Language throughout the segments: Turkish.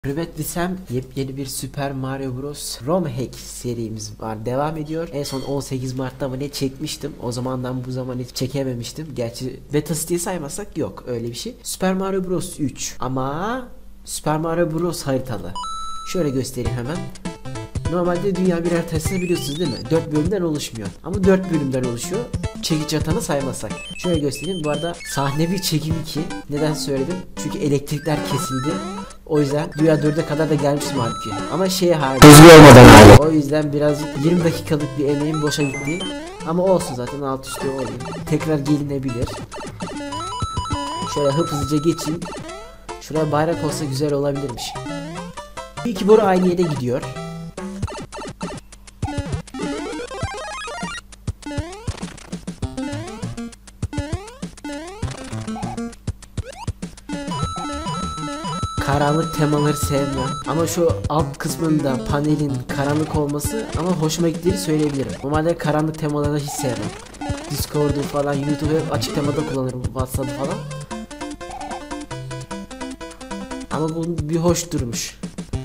Hürmet desem yepyeni bir Super Mario Bros. ROM Hack serimiz var. Devam ediyor. En son 18 Mart'ta mı ne çekmiştim. O zamandan bu zaman hiç çekememiştim. Gerçi beta siteyi saymazsak yok öyle bir şey. Super Mario Bros. 3 ama Super Mario Bros. Haritalı. Şöyle göstereyim hemen. Normalde dünya bir haritasını biliyorsunuz değil mi? 4 bölümden oluşmuyor. Ama 4 bölümden oluşuyor. Çekiç atanı saymazsak. Şöyle göstereyim. Bu arada sahne bir çekim 2. Neden söyledim? Çünkü elektrikler kesildi. O yüzden Dünya 4'e kadar da gelmiştim halbuki. Ama hızlı olmadan hala. O yüzden birazcık 20 dakikalık bir emeğim boşa gitti. Ama olsun, zaten alt üstü olayım. Tekrar gelinebilir. Şöyle hızlıca geçeyim. Şuraya bayrak olsa güzel olabilirmiş. İki boru aynı yere gidiyor. Karanlık temaları sevmem ama şu alt kısmında panelin karanlık olması ama hoşuma gittiğini söyleyebilirim. Normalde karanlık temalarını hiç sevmem. Discord'u falan, YouTube'u hep açık temada kullanırım, WhatsApp'ı falan. Ama bu bir hoş durmuş.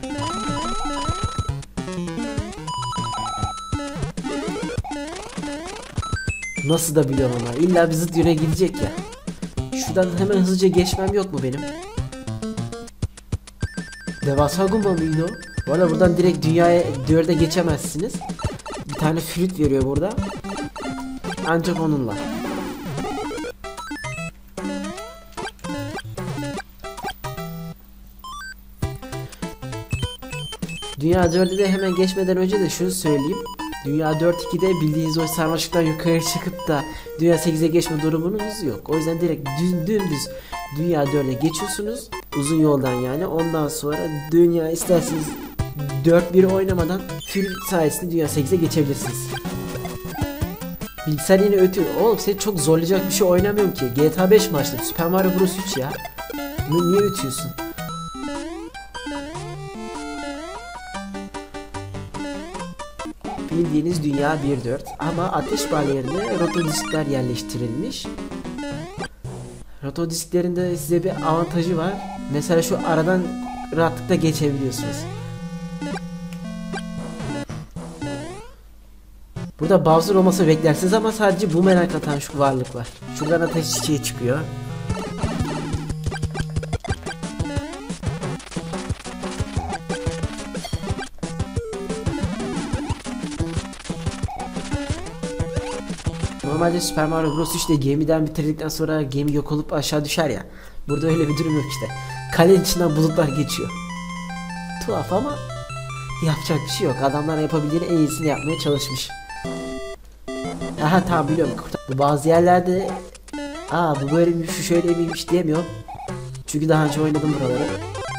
Nasıl da biliyorum ama illa bir zıt yöne gidecek ya. Şuradan hemen hızlıca geçmem yok mu benim? Devasa Gumba mıydı o? Bu arada buradan direkt dünyaya 4'e geçemezsiniz. Bir tane flüt veriyor burada. Ancak onunla. Dünya 4'e de hemen geçmeden önce de şunu söyleyeyim. Dünya 4-2'de bildiğiniz o sarmaşıktan yukarı çıkıp da Dünya 8'e geçme durumunuz yok. O yüzden direkt dümdüz Dünya 4'e geçiyorsunuz. Uzun yoldan yani. Ondan sonra dünya isterseniz 4-1 oynamadan full sayesinde Dünya 8'e geçebilirsiniz. Bilgisayar yine ötüyor. Oğlum seni çok zorlayacak bir şey oynamıyorum ki. GTA 5 maçtım. Super Mario Bros 3 ya. Niye ötüyorsun? Bildiğiniz Dünya 1.4 ama ateş bariyerine rotodiskler yerleştirilmiş. Rotodisklerinde size bir avantajı var. Mesela şu aradan rahatlıkla geçebiliyorsunuz. Burada Bowser olmasa beklersiniz ama sadece bu merak atan şu varlık var. Şuradan ateş çiçeği çıkıyor. Normalde Super Mario Bros 3'te gemiden bitirdikten sonra gemi yok olup aşağı düşer ya. Burada öyle bir durum yok işte. Kalenin içinden bulutlar geçiyor. Tuhaf ama yapacak bir şey yok. Adamlar yapabildiğini en iyisini yapmaya çalışmış. Aha tamam biliyorum. Bu bazı yerlerde bu böyle miymiş, şu şöyle miymiş diyemiyorum. Çünkü daha önce oynadım buraları.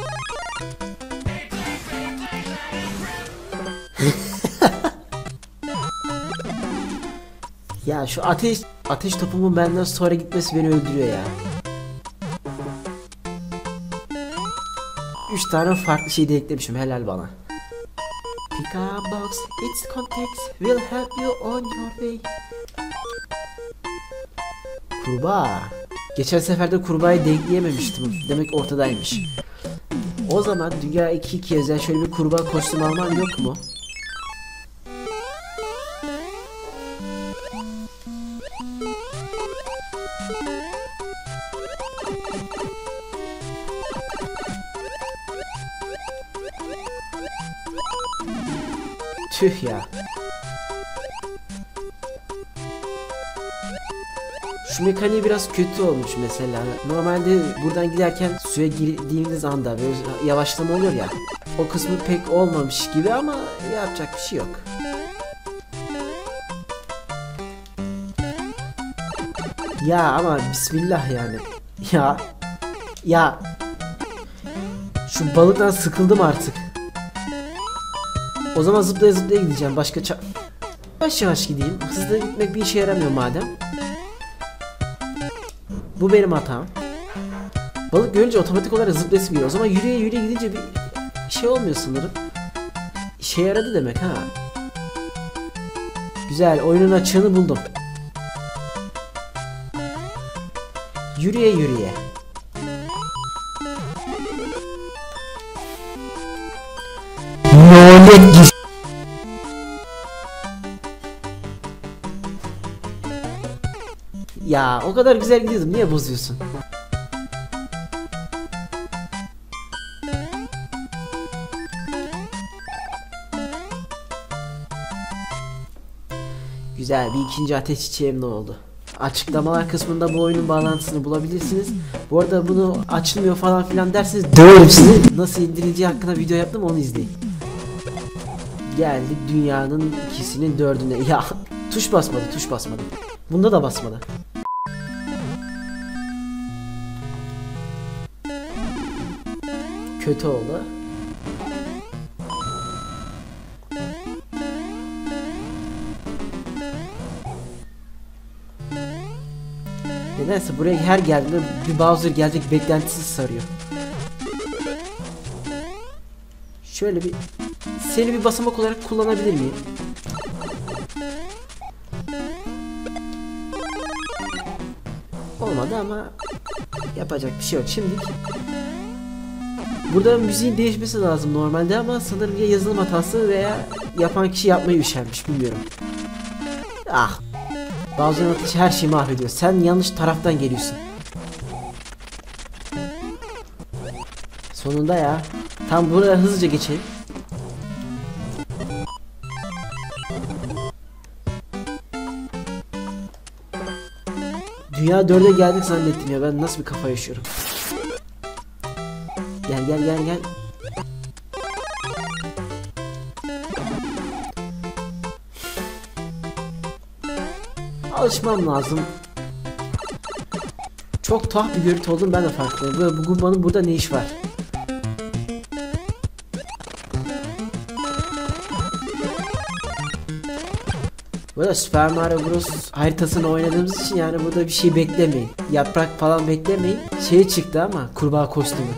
Ya şu ateş topumun benden sonra gitmesi beni öldürüyor ya. 3 tane farklı şey de eklemişim, helal bana. Pick up box, its context will help you on your way. Kurbağa. Geçen seferde kurbağayı denkleyememiştim. Demek ortadaymış. O zaman Dünya 2-2 özel şöyle bir kurbağa kostüm alman yok mu? Tüh ya. Şu mekaniği biraz kötü olmuş mesela. Normalde buradan giderken suya girdiğiniz anda böyle yavaşlama olur ya. O kısmı pek olmamış gibi ama yapacak bir şey yok. Ya ama bismillah yani. Ya. Şu balıktan sıkıldım artık. O zaman zıplaya zıplaya gideceğim. Yavaş yavaş gideyim. Hızlı gitmek bir işe yaramıyor madem. Bu benim hatam. Balık görünce otomatik olarak zıplayasım geliyor. O zaman yürüye gidince bir şey olmuyor sanırım. İşe yaradı demek ha. Güzel, oyunun açığını buldum. Yürüye. Devlet gir. Ya o kadar güzel gidiyordum, niye bozuyorsun? Güzel, bir ikinci ateş çiçeğim ne oldu? Açıklamalar kısmında bu oyunun bağlantısını bulabilirsiniz. Bu arada bunu açılmıyor falan filan derseniz döverim sizi. Nasıl indirileceği hakkında video yaptım, onu izleyin. Geldik dünyanın ikisinin dördüne. Ya tuş basmadı. Bunda da basmadı. Kötü oldu. Nedense buraya her geldiğinde bir Bowser gelecek beklentisi sarıyor. Şöyle bir seni bir basamak olarak kullanabilir miyim? Olmadı ama yapacak bir şey yok. Şimdi burada müziğin değişmesi lazım normalde ama sanırım ya yazılım hatası veya yapan kişi yapmayı üşenmiş, bilmiyorum. Ah, Bowser'ın ateşi her şeyi mahvediyor. Sen yanlış taraftan geliyorsun. Sonunda ya. Tam buraya hızlıca geçelim. Dünya 4'e geldik zannettim ya, ben nasıl bir kafa yaşıyorum. Gel. Alışmam lazım. Çok tuhaf bir görüntü oldum, ben de farkındayım. Böyle bu Gumba'nın burada ne iş var? Burada Super Mario Bros haritasını oynadığımız için yani burada bir şey beklemeyin. Yaprak falan beklemeyin. Şey çıktı ama kurbağa kostümü.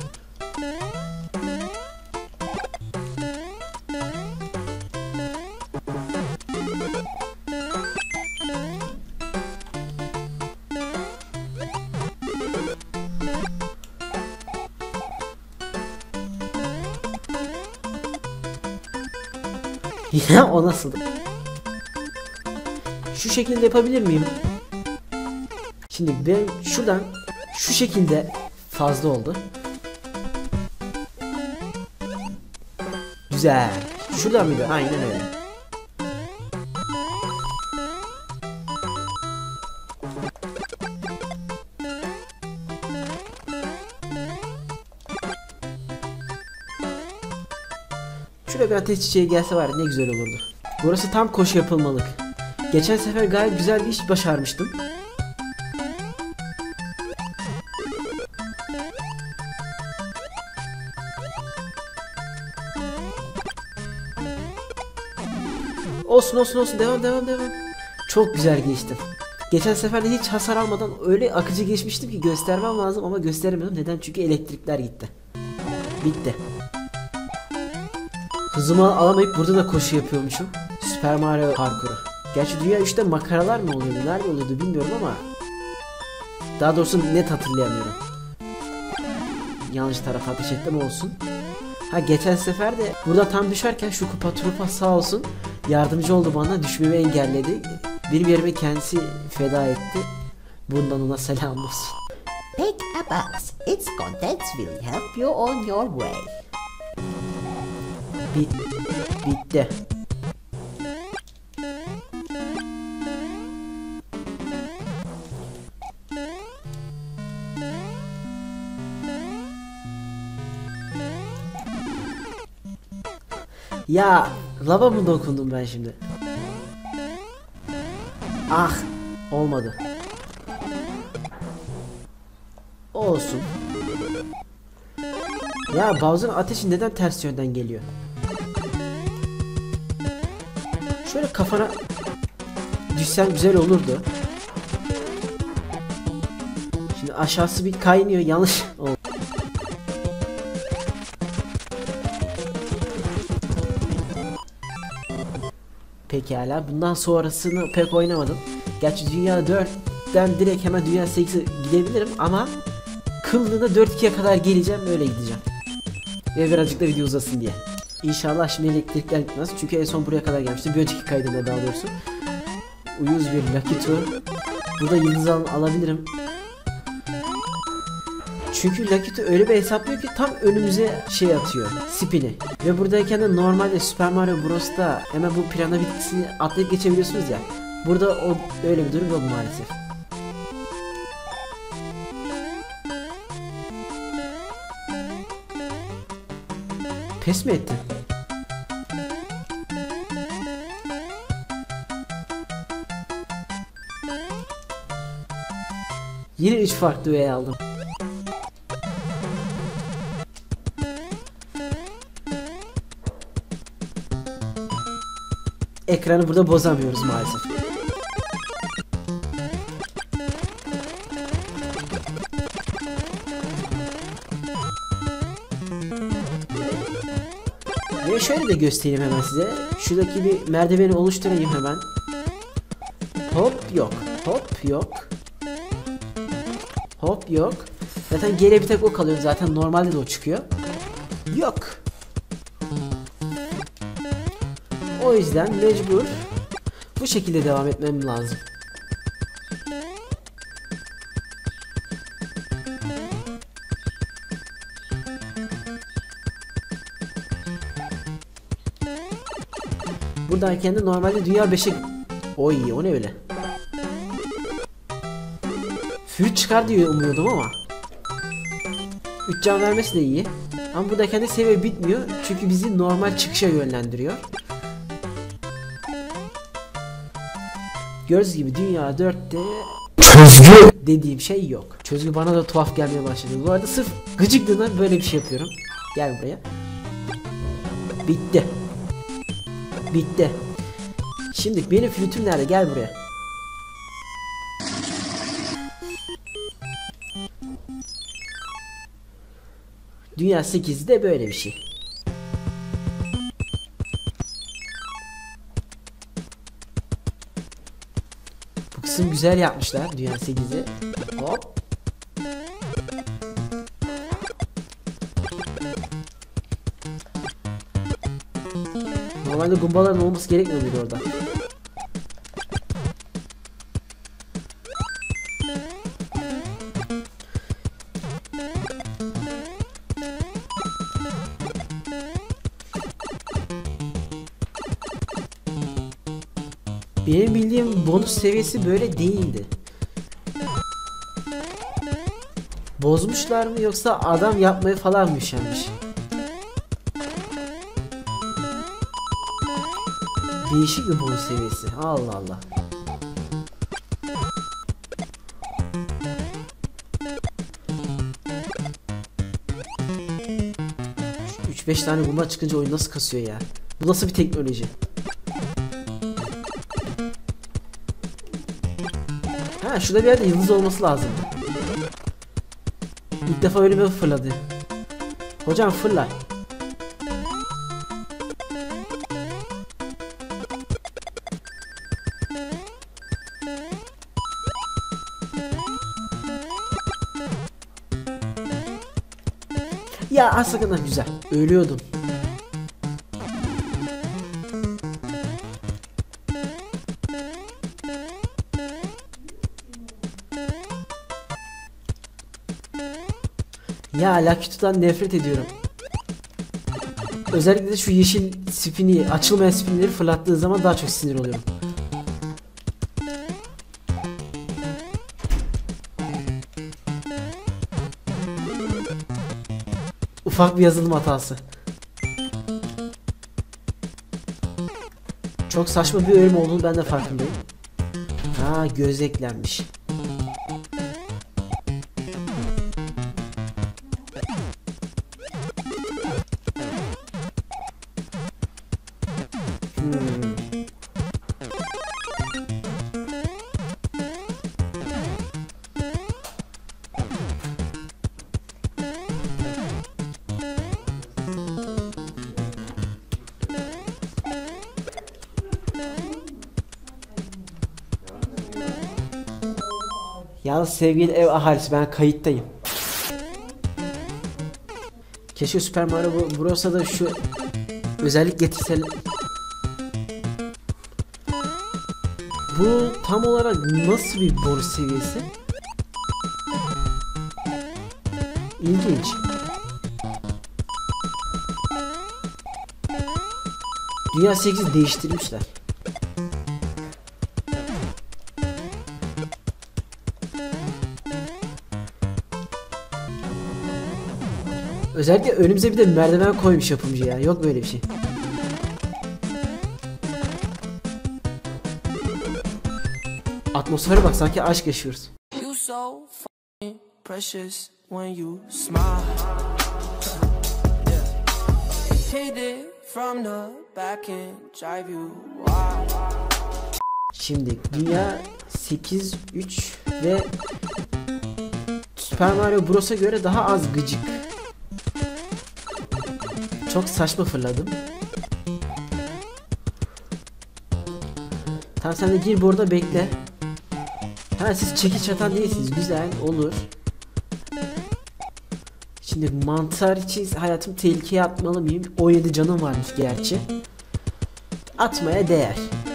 Ya o nasıl? Şu şekilde yapabilir miyim? Şimdi ben şuradan şu şekilde fazla oldu. Güzel. Şuradan mıydı? Aynen öyle. Şuraya bir ateş çiçeği gelse var ya, ne güzel olurdu. Burası tam koşu yapılmalık. Geçen sefer gayet güzel bir iş başarmıştım. Olsun devam. Çok güzel geçtim. Geçen sefer de hiç hasar almadan öyle akıcı geçmiştim ki göstermem lazım ama gösteremedim. Neden? Çünkü elektrikler gitti. Bitti. Hızımı alamayıp burada da koşu yapıyormuşum. Super Mario parkuru. Gerçi Dünya 3'te makaralar mı oluyordu? Nerede oluyordu bilmiyorum ama daha doğrusu net hatırlayamıyorum. Yanlış tarafa ateş ettim, olsun. Ha, geçen sefer de burada tam düşerken şu kupa trupa sağ olsun yardımcı oldu bana, düşmemi engelledi. Benim yerime kendisi feda etti. Bundan ona selam olsun. Pick a box. Its contents will help you on your way. Bitti. Ya lava mı dokundum ben şimdi? Ah, olmadı. Olsun. Ya Bowser'ın ateşi neden ters yönden geliyor? Şöyle kafana düşsen güzel olurdu. Şimdi aşağısı bir kaynıyor, yanlış oldu. Pekala, bundan sonrasını pek oynamadım. Gerçi Dünya 4'ten direkt hemen Dünya 8'e gidebilirim ama kıllığına 4-2'ye kadar geleceğim, öyle gideceğim. Ve birazcık da video uzasın diye. İnşallah şimdi elektrikler gitmez. Çünkü en son buraya kadar gelmiştim. Bir önceki kaydımda daha doğrusu. Uyuz bir Lakitu. Burada yıldız alabilirim. Çünkü Lakitu öyle bir hesaplıyor ki tam önümüze şey atıyor. Spin'i. Ve buradayken de normalde Super Mario Bros'ta hemen bu pirana bitkisini atlayıp geçebiliyorsunuz ya. Burada o öyle bir durum yok maalesef. Pes mi ettin? Yine 3 farklı üye aldım. Ekranı burada bozamıyoruz maalesef. Ve şöyle de göstereyim hemen size. Şuradaki bir merdiveni oluşturayım hemen. Hop yok. Hop yok. Hop yok. Zaten geriye bir tek o kalıyor. Zaten normalde de o çıkıyor. Yok. O yüzden mecbur bu şekilde devam etmem lazım. Buradayken de normalde dünya 5'e... Oy o ne öyle? Flüt çıkar diye umuyordum ama 3 can vermesi de iyi. Ama buradayken de seviye bitmiyor. Çünkü bizi normal çıkışa yönlendiriyor. Gördüğünüz gibi dünya 4'te çözgü dediğim şey yok. Çözgü bana da tuhaf gelmeye başladı. Bu arada sırf gıcıklığına böyle bir şey yapıyorum. Gel buraya. Bitti. Bitti. Şimdi benim flütüm nerede? Gel buraya. Dünya 8'de böyle bir şey. Bu kısım güzel yapmışlar Dünya 8'i. Hop. Normalde gumbaların olması gerekmiyor muydu orada? Benim bildiğim bonus seviyesi böyle değildi. Bozmuşlar mı yoksa adam yapmaya falan mı üşenmiş? Değişik bir bonus seviyesi. Allah Allah. Üç beş tane gumba çıkınca oyun nasıl kasıyor ya? Bu nasıl bir teknoloji? Ha şurada bir yerde yıldız olması lazım. İlk defa öyle bir fırladı. Hocam fırla. Ya aslında güzel. Ölüyordum. Ya Lakitu'dan nefret ediyorum. Özellikle de şu yeşil spini, açılmayan spinleri fırlattığı zaman daha çok sinir oluyorum. Ufak bir yazılım hatası. Çok saçma bir bölüm olduğunu ben de farkındayım. Ha göz eklenmiş. Yalnız sevgili ev ahalisi ben kayıttayım. Keşke Super Mario Bros'a da şu Özellik getirseler. Bu tam olarak nasıl bir boru seviyesi? İlginç. Dünya 8 değiştirmişler. Özellikle önümüze bir de merdiven koymuş yapımcı ya. Yok böyle bir şey. Atmosfere bak, sanki aşk yaşıyoruz. You so precious when you smile. Hit it from the back and drive you wild. Şimdi dünya 8-3 ve Super Mario Bros'a göre daha az gıcık. Çok saçma fırladım. Tamam, sen de gir burada bekle. Ha, siz çekiç atan değilsiniz. Güzel, olur. Şimdi mantar için hayatım tehlikeye atmalı mıyım? 17 canım varmış gerçi. Atmaya değer.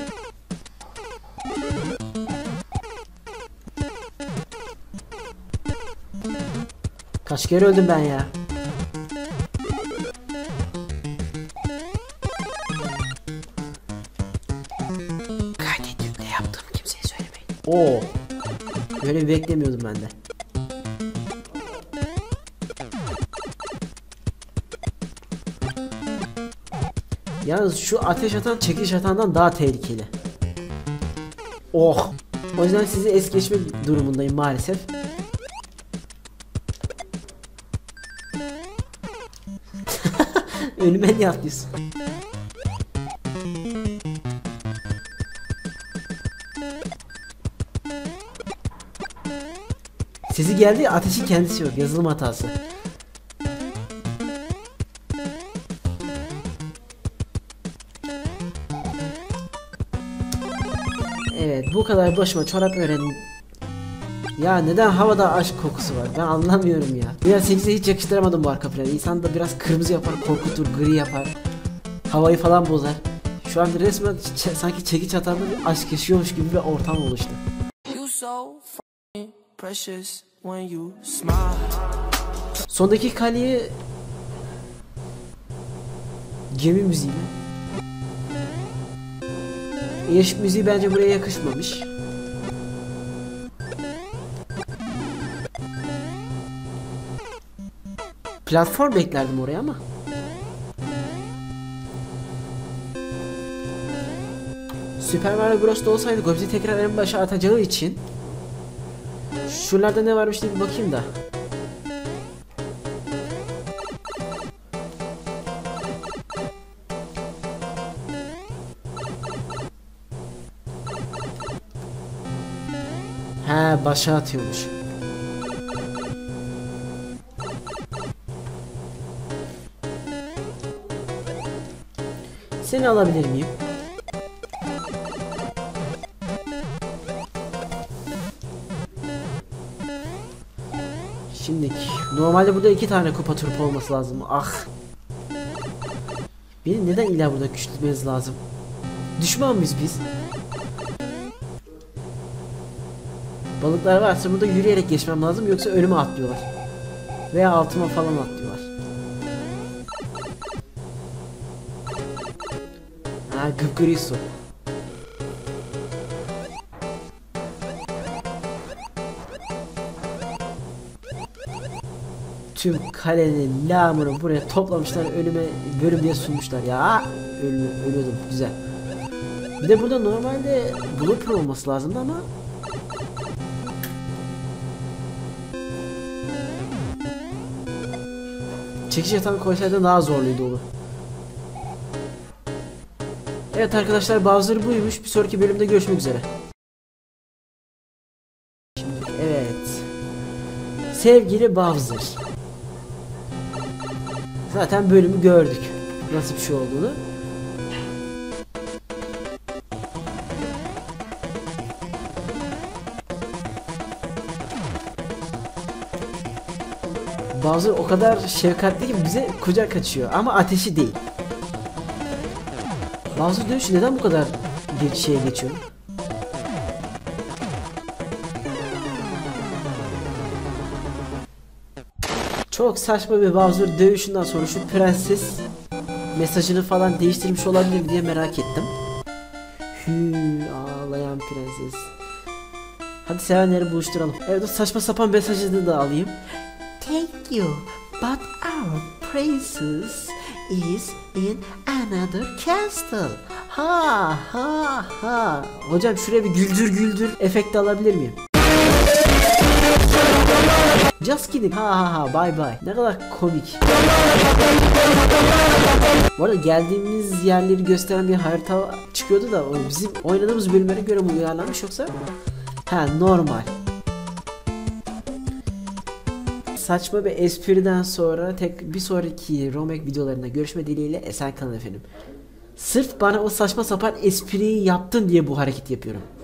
Kaç kere öldüm ben ya? Kaydediyorum, ne yaptığımı kimseye söylemeyin. Oo. Böyle bir beklemiyordum ben de. Yalnız şu ateş atan çekiş atandan daha tehlikeli. Oh. O yüzden sizi es geçmek durumundayım maalesef. Önüme niye atlıyorsun? Sesi geldi, ateşin kendisi yok. Yazılım hatası. Evet, bu kadar başıma çorap öğrendim. Ya neden havada aşk kokusu var? Ben anlamıyorum ya. Dünya 8'e hiç yakıştıramadım bu arka planı. İnsan da biraz kırmızı yapar, korkutur, gri yapar. Havayı falan bozar. Şu an resmen sanki çekiç atanda bir aşk yaşıyormuş gibi bir ortam oluştu. Sondaki kaleyi gemi müziği mi? Yarış müziği bence buraya yakışmamış. Platform beklerdim oraya ama. Super Mario Bros'ta olsaydı bizi tekrar en başa atacağı için. Şuralarda ne varmış diye bir bakayım da. He, başa atıyormuş. Seni alabilir miyim? Şimdi normalde burada 2 tane kupa turp olması lazım. Ah. Beni neden illa burada küçültmeniz lazım? Düşman mıyız biz? Balıklar varsa burada yürüyerek geçmem lazım, yoksa önüme atlıyorlar. Veya altıma falan atlıyorlar. Ha, gıpgırı su. Tüm kalenin lağımını buraya toplamışlar, önüme bölüm diye sunmuşlar ya. Ölüyordum, güzel. Bir de burada normalde blooper olması lazımdı ama çekiş yatağını koysaydı daha zorluydu onu. Evet arkadaşlar, Bowser buymuş. Bir sonraki bölümde görüşmek üzere. Şimdi, evet. Sevgili Bowser. Zaten bölümü gördük. Nasıl bir şey olduğunu. Bowser o kadar şefkatli ki bize kucak açıyor ama ateşi değil. Bowser dövüşü neden bu kadar bir şeye geçiyor? Çok saçma bir Bowser dövüşünden sonra şu prenses mesajını falan değiştirmiş olabilir diye merak ettim. Ağlayan prenses. Hadi sevenleri buluşturalım. Evet, o saçma sapan mesajını da alayım. Thank you, but our princess is in another castle. Ha ha ha. Hocam şuraya bir güldür güldür efekti alabilir miyim? Just kidding. Ha ha ha, bye bye. Ne kadar komik. Bu arada geldiğimiz yerleri gösteren bir harita çıkıyordu da o bizim oynadığımız bölümlere göre mi uyarlanmış yoksa? Ha, normal. Saçma bir espriden sonra bir sonraki Romek videolarında görüşme dileğiyle esen kalın efendim. Sırf bana o saçma sapan espriyi yaptın diye bu hareketi yapıyorum.